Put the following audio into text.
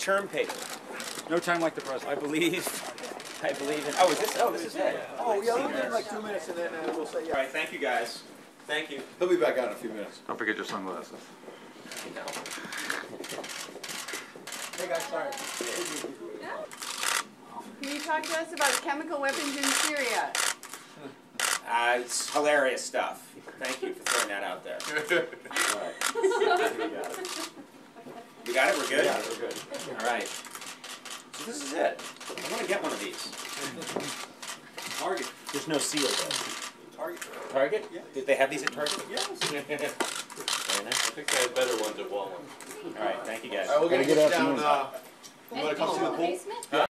term paper. No time like the present. I believe in, oh, is this, oh, this is it. Oh, yeah, we'll give him like 2 minutes and then we'll say All yeah. right, thank you guys. Thank you. He'll be back out in a few minutes. Don't forget your sunglasses. Hey guys, sorry. Can you talk to us about chemical weapons in Syria? It's hilarious stuff. Thank you for throwing that out there. All right. We got it? We're good? Yeah, we're good. All right. So this is it. I'm going to get one of these. Target. There's no seal though. Target. Target? Yeah. Did they have these at Target? Yes. Very nice. I think they had better ones at Walmart. All right, thank you guys. All right, we'll Gotta get get this out down, the you wanna come see the pool? Basement?